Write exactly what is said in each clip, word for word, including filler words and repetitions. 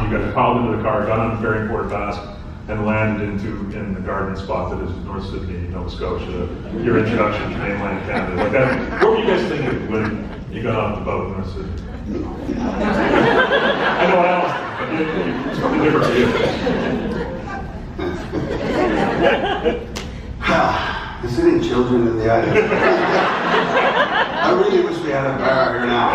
You guys piled into the car, got on the ferry in Port Basque, and landed into in the garden spot that is North Sydney, Nova Scotia. Your introduction to mainland Canada. Like that, what were you guys thinking when you got off the boat in North Sydney? I know what I was thinking, but it's probably different for you. The sitting children in the audience. I really wish we had a bar here now.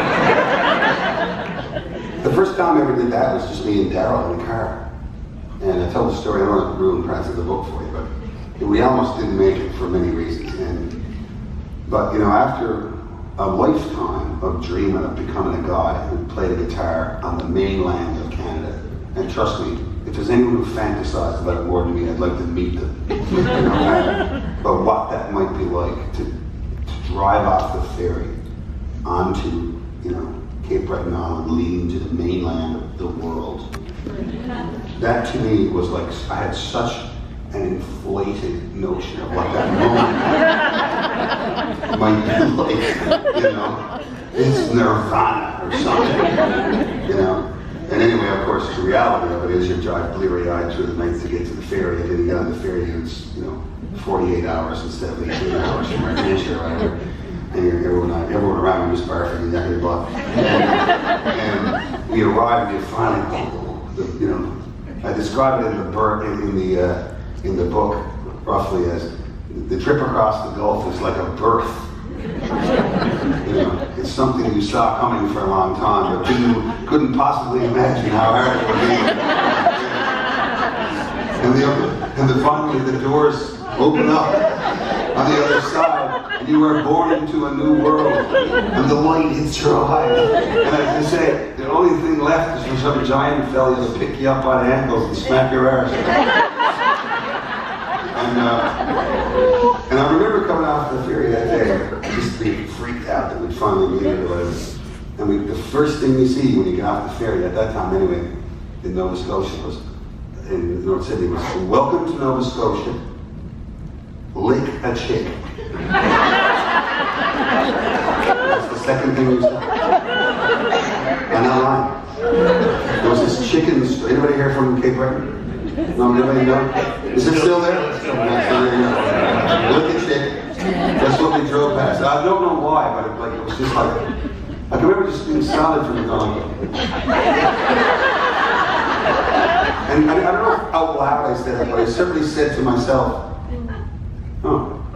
The first time I ever did that was just me and Daryl in the car. And I tell the story, I don't want to ruin parts of the book for you, but we almost didn't make it for many reasons. And, but, you know, after a lifetime of dreaming of becoming a guy who played a guitar on the mainland of Canada, and trust me, if there's anyone who fantasized about it more than me, I'd like to meet them. You know, but what that might be like to, to drive off the ferry onto, you know, Cape Breton Island, leading to the mainland of the world. That to me was like, I had such an inflated notion of what that moment might be like, you know, it's nirvana or something, you know. And anyway, of course, the reality of it is you drive bleary-eyed through the nights to get to the ferry, and then you get on the ferry and it's, you know, forty-eight hours instead of eighteen hours from our nation or whatever. And you're, everyone, everyone around you is barfing in the neck of the butt. And, and we arrive and you finally, the, you know, I describe it in the, bur in, in, the, uh, in the book roughly as the trip across the Gulf is like a birth. You know, it's something you saw coming for a long time, but you couldn't possibly imagine how hard it would be. And, the, and the, finally the doors open up on the other side, and you are born into a new world, and the light hits your eyes. And as I say, the only thing left is for some giant fella to pick you up by the ankles and smack your arse. And, uh, and I remember coming off the ferry that day, just being freaked out that we'd finally made it or whatever. And we, the first thing you see when you get off the ferry, at that time anyway, in Nova Scotia, was in North Sydney, was "Welcome to Nova Scotia. Lick a chick." That's the second thing we said. I'm not lying. There was this chicken. Anybody here from Cape Breton? No, anybody know? Is it still there? Lick a chick. That's what we drove past. I don't know why, but it, like, it was just like, I can remember just being solid from the dawn. And I, I don't know how loud I said it, but I simply said to myself, oh.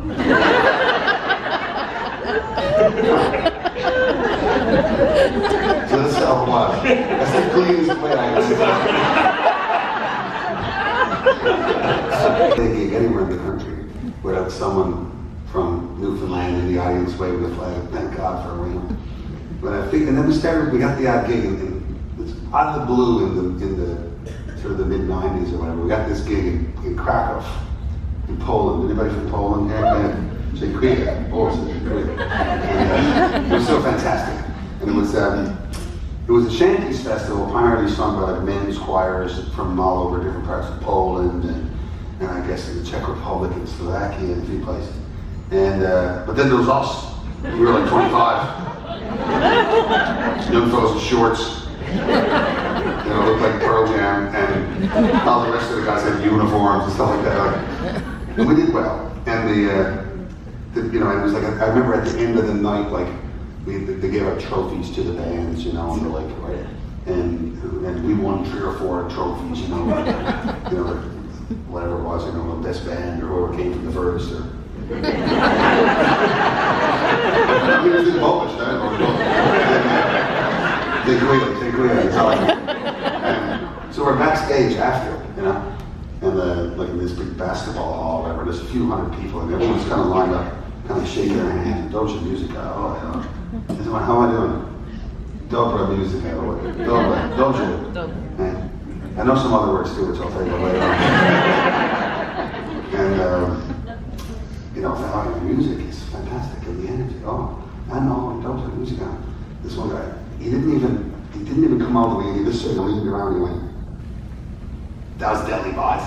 So that's how it was. That's the cleanest way I can say it. Thinking anywhere in the country without someone from Newfoundland in the audience waving the flag, thank God for a ring. But I think, and then we started, we got the odd gig, and, and it's out of the blue in the, in the sort of the mid nineties or whatever. We got this gig in, in Krakow, in Poland. Anybody from Poland here? Yeah. Say Quebec. Oh, it's Quebec. It was so fantastic. And it was, um, it was a shanties festival, primarily sung by like men's choirs from all over different parts of Poland, and, and I guess in the Czech Republic and Slovakia and a few places. And, uh, but then there was us. We were like twenty-five. Young fellows in shorts. You know, looked like Pearl Jam, and all the rest of the guys had uniforms and stuff like that. Like, and we did well. And the, uh, the, you know, it was like, a, I remember at the end of the night, like, we, they gave out trophies to the bands, you know, and they're like, right, and, and we won three or four trophies, you know, like, you know, whatever it was, you know, best band or whoever came from the furthest, or. I mean, it was in Polish, right? They agree, they agree. And so we're backstage after, you know, and uh, like in this big basketball hall, whatever. There's a few hundred people, and everyone's kind of lined up, kind of shaking their hands. Don't you music? Oh, yeah. I said, well, how am I doing? Dobra music. Dobra, don't you? And I know some other words too, which I'll tell you about later on. And. Um, You know, oh, your music is fantastic, and the energy. Oh, I know, don't have music on. This one guy, he didn't even, he didn't even come all the way. He just sort of leaned around and he went, "That was Deli Bot."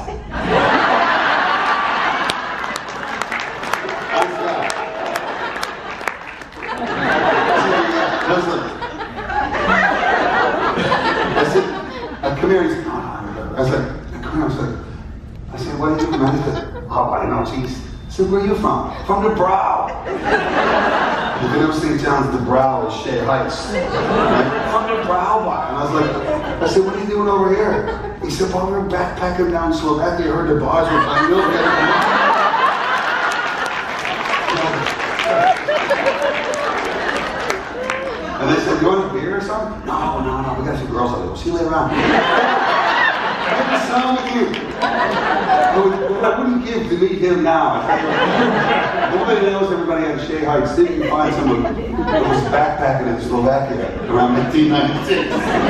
I said, I come here. He said, no, no. I was like, come here. I was like, I said, what are you from? He said, oh, I don't know, geez. I said, where are you from? From the Brow. If you never seen John's, the Brow is Shea Heights. Like, from the Brow, boy. And I was like, I said, what are you doing over here? He said, well, we're backpacking down Slovakia. I heard the bars were playing. You'll get it. And they said, you want a beer or something? No, no, no, we got some girls out there. We'll see you later on. Maybe some of you. I, would, I wouldn't give to meet him now. Nobody knows everybody at Shea Heights. See if you can find someone who was backpacking in Slovakia around nineteen ninety-six.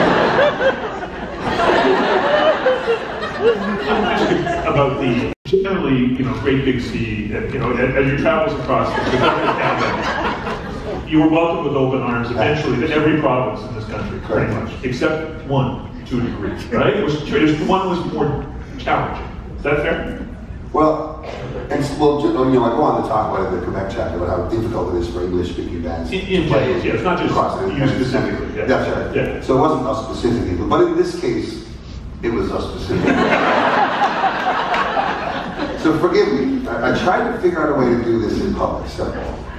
About the generally, you know, great big sea, you know, as your travels across the country, Canada, you were welcomed with open arms eventually to every province in this country, pretty much, except one, to a degree, right? It was, it was one was more challenging. Is that fair? Well, and well, you know, I go on to talk about the Quebec chapter, about how difficult it is for English-speaking bands. In, in play, yeah, it's not just you specifically. Yeah. That's right. Yeah. So it wasn't us specifically, but in this case, it was us specifically. So forgive me. I, I tried to figure out a way to do this in public. So,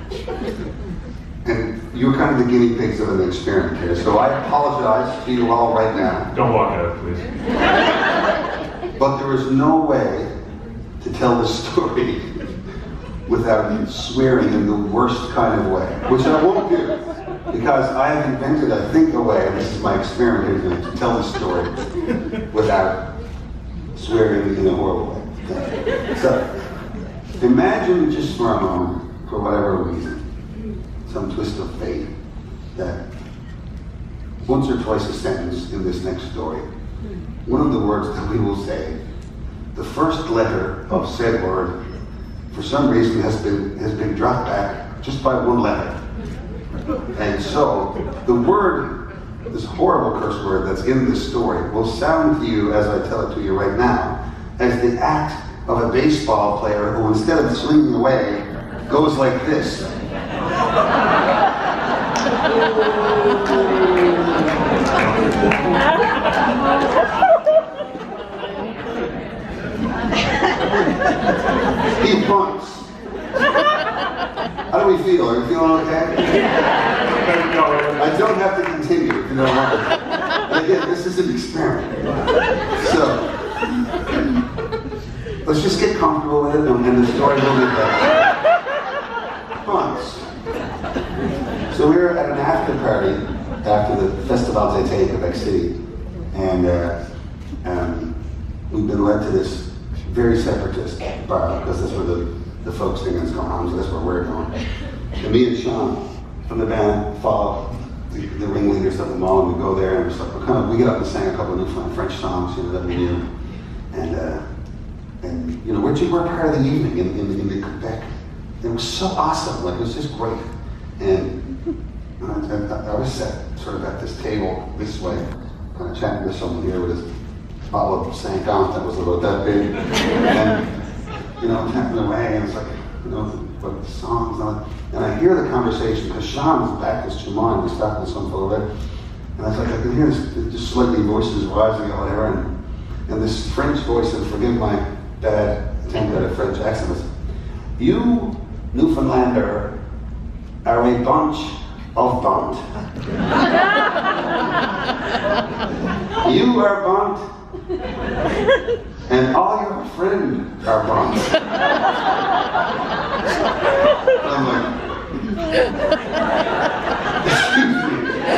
and you were kind of the guinea pigs of an experiment here. So I apologize to you all right now. Don't walk out, please. But there is no way to tell this story without swearing in the worst kind of way, which I won't do, because I have invented, I think, a way, and this is my experiment here, to tell this story without swearing in a horrible way. Okay. So, imagine just for a moment, for whatever reason, some twist of fate, that once or twice a sentence in this next story, one of the words that we will say, the first letter of said word, for some reason has been has been dropped back just by one letter. And so the word, this horrible curse word that's in this story, will sound to you, as I tell it to you right now, as the act of a baseball player who, instead of swinging away, goes like this. He bunts. How do we feel? Are we feeling okay? I don't have to continue, you know. Again, this is an experiment. So, let's just get comfortable with it, and the story will get better. Bunts. So we were at an after party after the Festival d'été in Quebec City, and uh, um, we've been led to this very separatist bar, because that's where the, the folk singing's going on, so that's where we're going. And me and Sean from the band follow the, the ringleaders of the mall, and we go there, and we're, like, we're kind of, we get up and sang a couple of Newfoundland French songs, you know, that we knew. And, uh, and you know, we're, we're part of the evening in, in, in the Quebec. It was so awesome, like, it was just great. And I, I, I was sat sort of at this table this way, kind of chatting to someone here with his bottle of Saint Gant that was about that big, and you know, tapping away, and it's like, you know, what the songs on, and I hear the conversation, because Sean was back this Chumon, we stopped with some fellow there, and I was like, I can hear this, just slightly voices rising or whatever, and, and this French voice, and forgive my bad attempt at a French accent, was, you Newfoundlander are a bunch of bunt. You are bunt, and all your friends are bunt. I'm like, excuse me.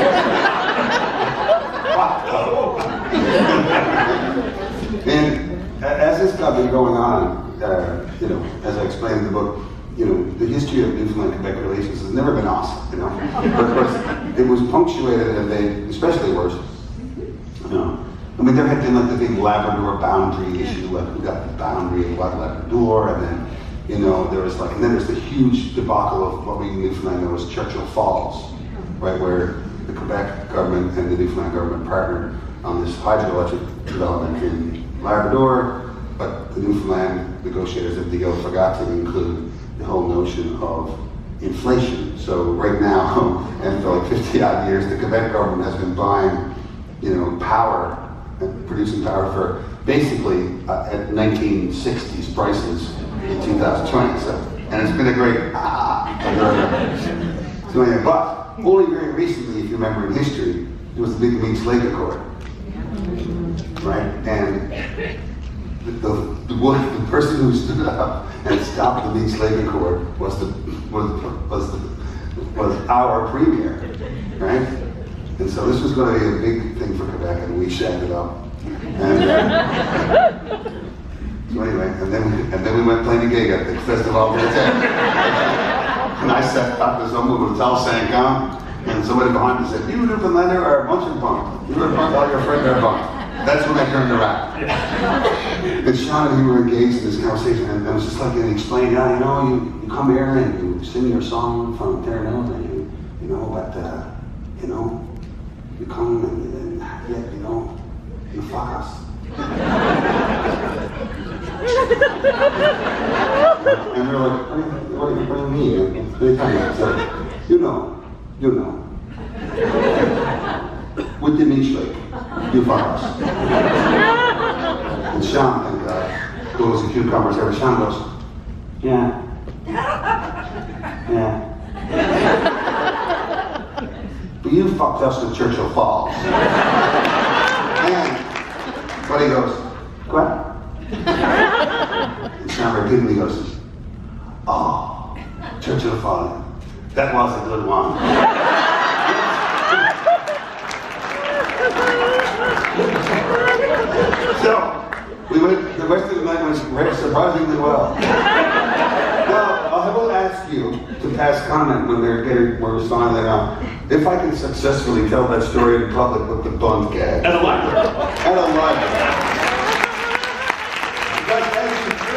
And as this got been going on, uh, you know, as I explained in the book, you know, the history of Newfoundland-Quebec relations has never been awesome, you know. But of course, it was punctuated, and they, especially worse, you know. I mean, there had been like the big Labrador boundary issue, like who got the boundary of what Labrador, and then, you know, there was like, and then there's the huge debacle of what we in Newfoundland know as Churchill Falls, right, where the Quebec government and the Newfoundland government partnered on this hydroelectric development in Labrador, but the Newfoundland negotiators of the deal forgot to include the whole notion of inflation. So right now, and for like fifty odd years, the Quebec government has been buying, you know, power, producing power for basically uh, at nineteen sixties prices in two thousand twenty. So, and it's been a great ah. So anyway, but only very recently, if you remember in history, it was the Big Meat Slave Accord, right? And the, the, the, the person who stood up and stopped the Meat Slave Accord was the was was the, was our premier, right? And so this was going to be a big thing for Quebec, and we shat it up. And, uh, so anyway, and then we, and then we went playing a gig at the Festival de l'Été. And I sat up as someone with a towel sank down, and somebody behind me said, "You Newfoundlander are a bunch of punk. You are punk, all your friends are punk." That's when I turned around. Yeah. And Sean and he were engaged in this conversation, and it was just like, and he explained, yeah, you know, you, you come here and you sing your song from Terre Neuve, and you, you know, but, uh, you know, you come and, and yet, you know, you fuck us. And they're like, what do you, what do you, what do you mean? And they tell me, I said, you know, you know. With the meat slave, you fuck us. And Sean, and uh, goes to cucumbers every Sean goes, yeah. Yeah. But you fucked us with Churchill Falls. And but he goes, what? And Sean repeatedly goes, oh, Churchill Falls. That was a good one. So, we went, the rest of the night went surprisingly well. Now, I will ask you to pass comment when they're getting, we're responding now. If I can successfully tell that story in public with the Brunt gag. At a library. At a library. Because as you do,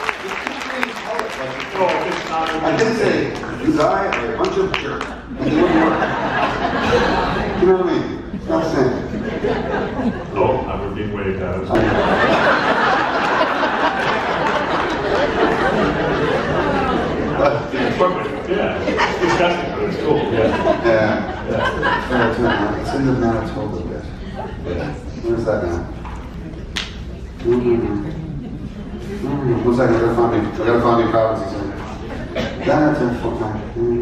oh, it's not I did say, you guys are a bunch of jerks. And they wouldn't work. You know what I mean? Not the same. No, I would be waved at it. Yeah, it's disgusting, but it's cool. Yeah. Yeah. Yeah. It's in the Manitoba bit. Yeah. Where's that now? Mm-hmm. Mm-hmm. One second, I gotta find me, I gotta find me provinces here. That's in Fortnite.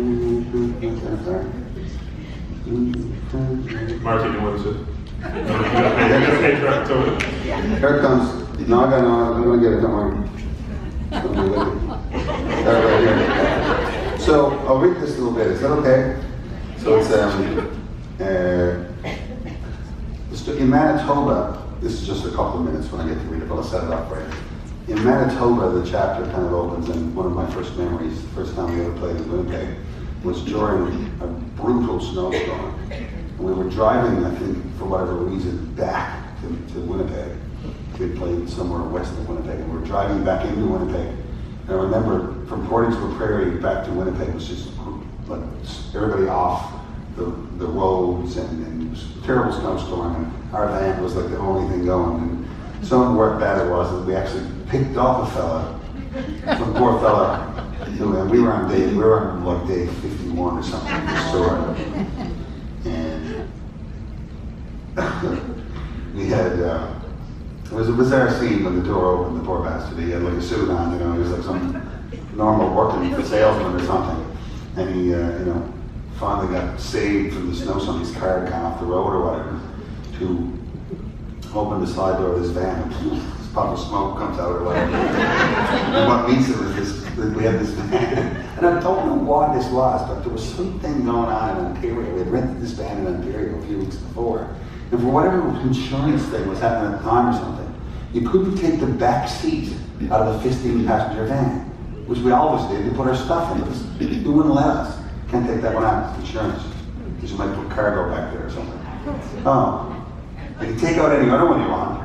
Marty, you want to sit? No, you gotta pay, you gotta pay for it, so. Here it comes. No, I got no, I'm gonna get it, don't worry. I'm gonna get it. All right, right here. So, I'll read this a little bit, is that okay? So it's, um, uh, in Manitoba, this is just a couple of minutes when I get to read it, but I'll set it up right. In Manitoba, the chapter kind of opens, and one of my first memories, the first time we ever played in Winnipeg, was during a brutal snowstorm. And we were driving, I think, for whatever reason, back to, to Winnipeg. We had played somewhere west of Winnipeg, and we were driving back into Winnipeg. And I remember from Portage to Prairie back to Winnipeg was just like everybody off the, the roads, and, and it was a terrible snowstorm, and our van was like the only thing going. And some of what bad it was is we actually picked up a fella, some poor fella, and we were on day, we were on like day fifty-one or something in the store. And we had, uh, it was a bizarre scene when the door opened, the poor bastard. He had like a suit on, you know, he was like some normal working salesman or something. And he, uh, you know, finally got saved from the snow, somebody's car had gone off the road or whatever, to open the side door of this van, and this puff of smoke comes out or whatever. And what meets it was this, we had this van, and I don't know why this was, but there was something going on in Ontario. We had rented this van in Ontario a few weeks before, and for whatever insurance thing was happening at the time or something, you couldn't take the back seat out of the fifteen passenger van, which we always did, to put our stuff in. It was, they wouldn't let us. Can't take that one out, it's insurance. Because you might put cargo back there or something. Oh. You can take out any other one you want.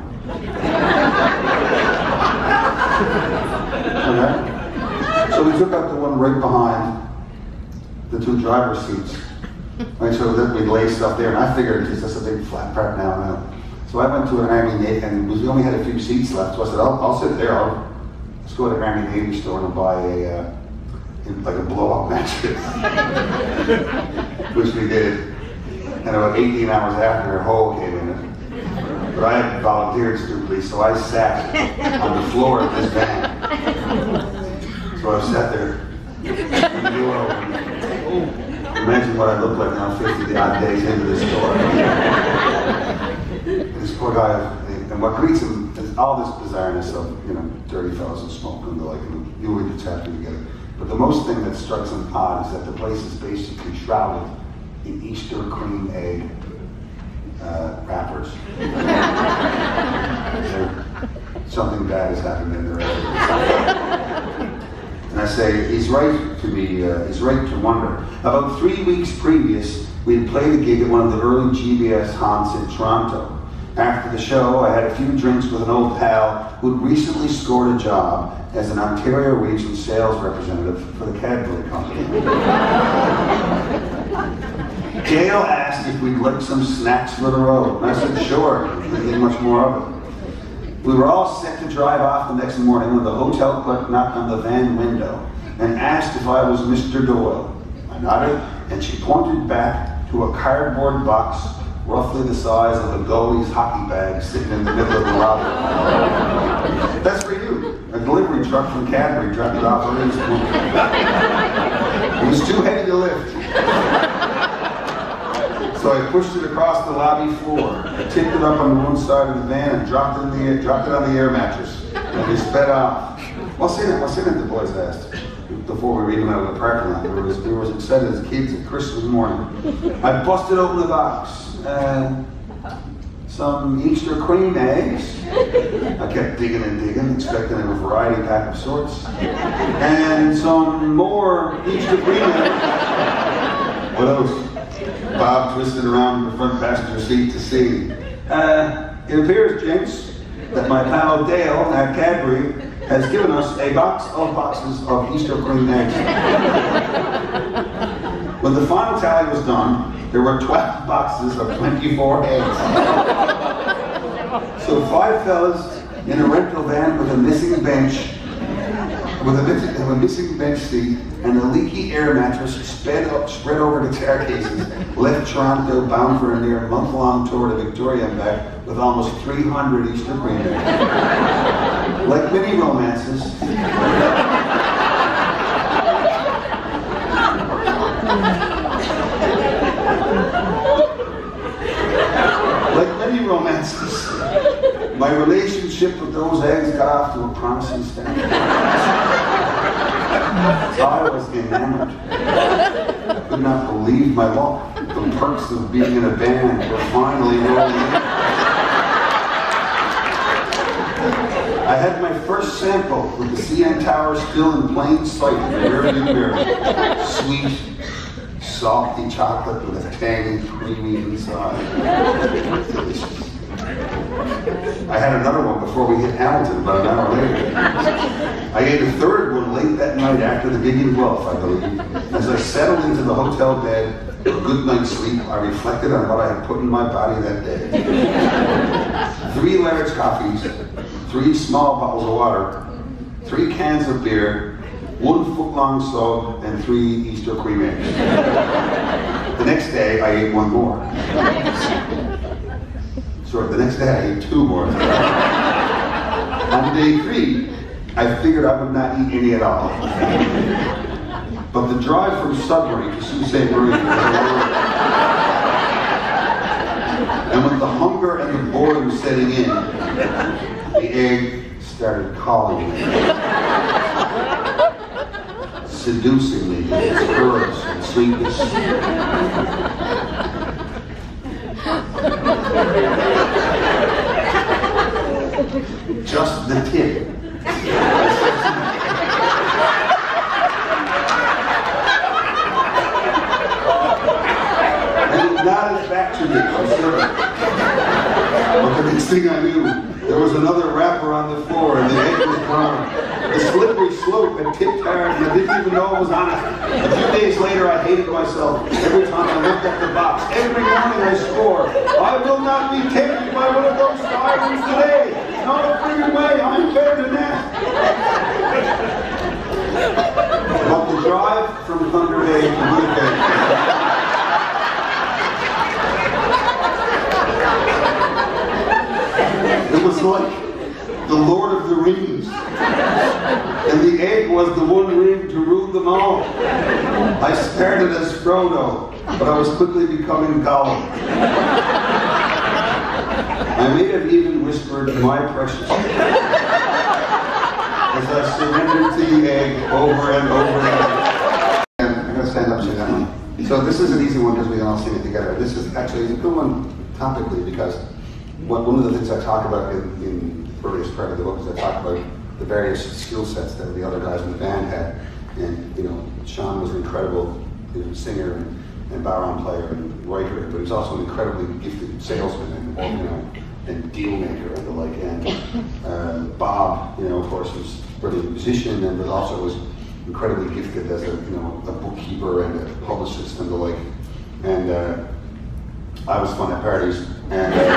Okay? So we took out the one right behind the two driver's seats. Right, so that we'd lay stuff there, and I figured, geez, that's a big flat part now. now. So I went to an Army Navy, and we only had a few seats left, so I said, I'll, I'll sit there. I'll, let's go to the Army Navy store and buy a, uh, like a blow-up mattress. Which we did. And about eighteen hours after, a hole came in it. but I had volunteered stupidly, so I sat on the floor of this van. So I sat there. Imagine what I look like now, fifty odd days into this store. This poor guy, and what greets him is all this bizarreness of, you know, dirty fellows and smoke and the like, and you were just happy to get it. But the most thing that strikes him odd is that the place is basically shrouded in Easter cream egg uh, wrappers. Something bad has happened in there. And I say, he's right to be, uh, he's right to wonder. About three weeks previous, we had played a gig at one of the early G B S haunts in Toronto. After the show, I had a few drinks with an old pal who'd recently scored a job as an Ontario region sales representative for the Cadbury Company. Dale asked if we'd like some snacks for the road, and I said sure, didn't think much more of it. We were all set to drive off the next morning when the hotel clerk knocked on the van window and asked if I was Mister Doyle. I nodded, and she pointed back to a cardboard box roughly the size of a goalie's hockey bag sitting in the middle of the lobby. That's for you. A delivery truck from Cadbury dropped it off early this morning. It was too heavy to lift. So I pushed it across the lobby floor. I tipped it up on the one side of the van and dropped it, in the air, dropped it on the air mattress. And we sped off. What's in it? What's in it? The boys asked. Before we were even out of the parking lot, we were as, we were as excited as kids at Christmas morning. I busted open the box. Uh, some Easter cream eggs. I kept digging and digging, expecting a variety pack of sorts. And some more Easter cream eggs. What else? Bob twisted around the front passenger seat to see. Uh, it appears, gents, that my pal Dale at Cadbury has given us a box of boxes of Easter cream eggs. When the final tally was done, there were twelve boxes of twenty-four eggs. So five fellas in a rental van with a missing bench, with a, with a missing bench seat and a leaky air mattress sped up, spread over the staircases, left Toronto bound for a near month-long tour to Victoria and back with almost three hundred Easter cream eggs. Like many romances, like many romances, my relationship with those eggs got off to a promising start. I was enamored. Could not believe my luck. The perks of being in a band were finally rolling in. I had my first sample with the C N Tower still in plain sight in the rearview mirror. Sweet, salty chocolate with a tangy, creamy inside. Delicious. I had another one before we hit Hamilton about an hour later. I ate a third one late that night after the gig in Guelph, I believe. As I settled into the hotel bed for a good night's sleep, I reflected on what I had put in my body that day. Three large coffees, three small bottles of water, three cans of beer, one foot-long sub, and three Easter cream eggs. The next day, I ate one more. Sorry, the next day I ate two more. On day three, I figured I would not eat any at all. But the drive from Sudbury to Sault Ste. Marie was a whirl. And with the hunger and the boredom setting in, the egg started calling me. Seducingly with its curves and sweetness. Just the tip. And it nodded back to me, I'm sure. But the next thing I knew, there was another wrapper on the floor and the egg was brown. The slippery slope had tipped hard and I didn't even know it was on it. A few days later, I hated myself every time I looked at the box. Every morning I swore, I will not be tempted by one of those items today. Not a freaking way, I'm better than that. But the drive from Thunder Bay to Winnipeg. the Lord of the Rings. And the egg was the one ring to rule them all. I started as Frodo, but I was quickly becoming Gollum. I may have even whispered, my precious, as I surrendered to the egg over and over again. And I'm going to stand up to that one. So this is an easy one because we all sing it together. This is actually a good one topically because one of the things I talk about in, in the earliest part of the book is I talk about the various skill sets that the other guys in the band had. And, you know, Sean was an incredible you know, singer and, and baron player and writer, but he was also an incredibly gifted salesman and, you know, and deal maker and the like. And uh, Bob, you know, of course, was a brilliant musician and but also was incredibly gifted as a, you know, a bookkeeper and a publicist and the like. And uh, I was fun at parties. And, uh,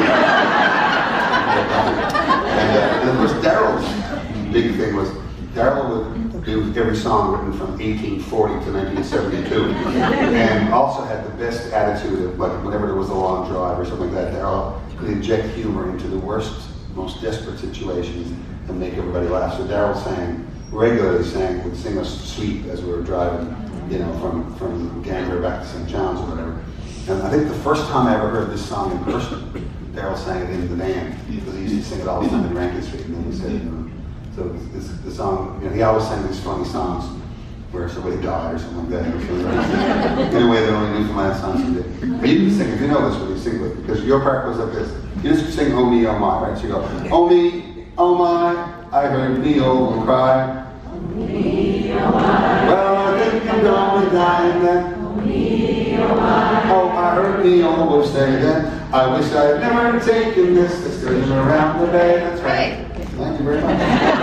and, uh, and of course, Daryl's big thing was Daryl would do every song written from eighteen forty to nineteen seventy-two, and also had the best attitude of, like, whenever there was a long drive or something like that, Daryl could inject humor into the worst, most desperate situations and make everybody laugh. So Daryl sang, regularly sang, would sing us Sweet as we were driving, you know, from, from Gander back to Saint John's or whatever. And I think the first time I ever heard this song in person, Daryl sang it in the band, because he used to sing it all the time in Rankin Street, and then he said, you know, so this, the song, you know, he always sang these funny songs where somebody died or something like that. Or something like that. In a way that only Newfoundland songs can do. But you can sing, if you know this, when you sing it, because your part goes like this. You just sing Oh Me, Oh My, right? So you go, Oh Me, Oh My, I heard Neil will cry. Oh me, oh my, well, I think I'm gonna die and then. Oh me, oh my, oh, I heard Neil will say that. I wish I'd never taken this excursion around the bay. That's right. Thank you very much.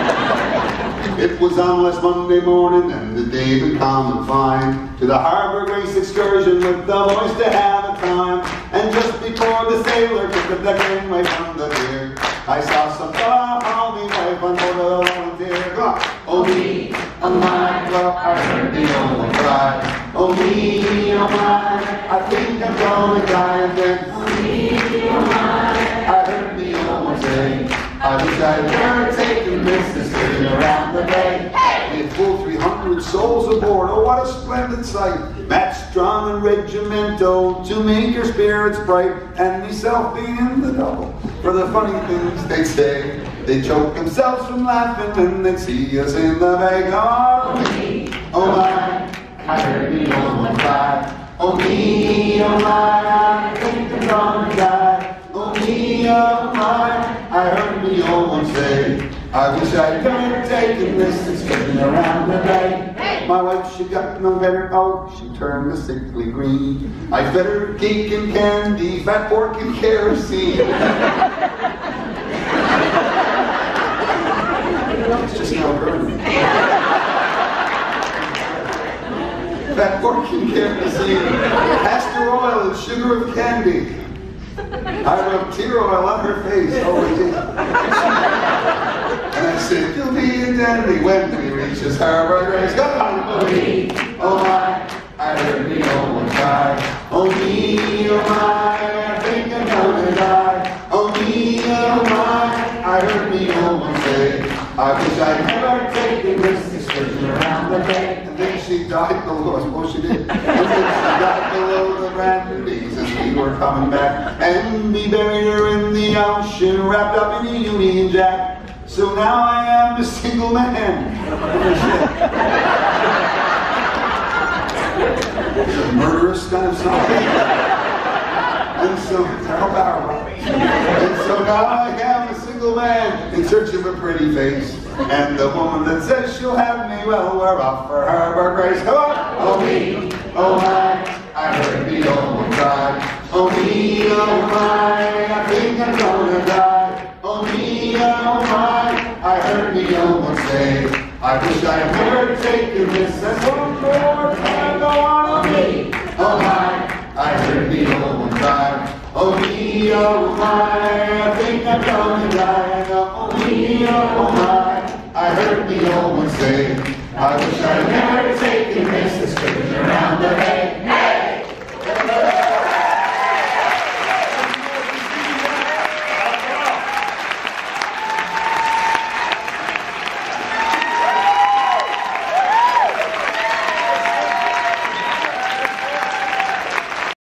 It was on last Monday morning and the day been calm and fine. To the Harbour Grace excursion with the boys to have a time. And just before the sailor took the gangway from the pier, I saw some fella haul me wife on board of the volunteer. Go on. Oh me, oh my, well I heard the old one cry. Oh me, oh my, I think I'm gonna die and then. oh me, oh my, I heard the old one say, I wish I'd never taken this excursion around the bay. We had full three hundred souls aboard, oh what a splendid sight. Matched strong and regimental to make your spirits bright. And myself being in the double for the funny things they'd say. They'd choke themselves from laughing when they'd see us in the bay. Oh me, oh my, I heard the old one cry. Oh me, oh my, I think I'm gonna die. Oh me, oh my, I heard the old one say, I wish I'd never taken this excursion around the bay. My wife, she got no better, oh, she turned a sickly green. I fed her cake and candy, fat pork and kerosene. It's just now burning. Fat pork and kerosene, castor oil and sugar of candy. I rubbed tear oil on her face, oh it did. And I said, you'll be a dandy when we reach this Harbour Grace. Come on, oh me, oh my, I heard the old one cry. Oh me, oh my, I think I'm gonna die. Oh me, oh my, I heard the old one say, I wish I'd never taken this excursion around the bay. And then she died below, I suppose she did. And then she died below the Brandy's as we were coming back. And we buried her in the ocean, wrapped up in a Union Jack. So now I am a single man. It's a murderous kind of song. And so, and so now I am a single man in search of a pretty face. And the woman that says she'll have me, well, we're off for Harbour Grace. Come on! Oh me, oh my, I heard the old one cry. Oh me, oh my, I think I'm gonna die. Oh me, oh my, I heard the old one say, I wish I'd never taken this as one more time. Go on, oh me, oh my, I heard the old one cry. Oh me, oh my, I think I'm gonna die. Oh me, oh my, I heard the old one say, I wish I'd never taken this excursion around the bay.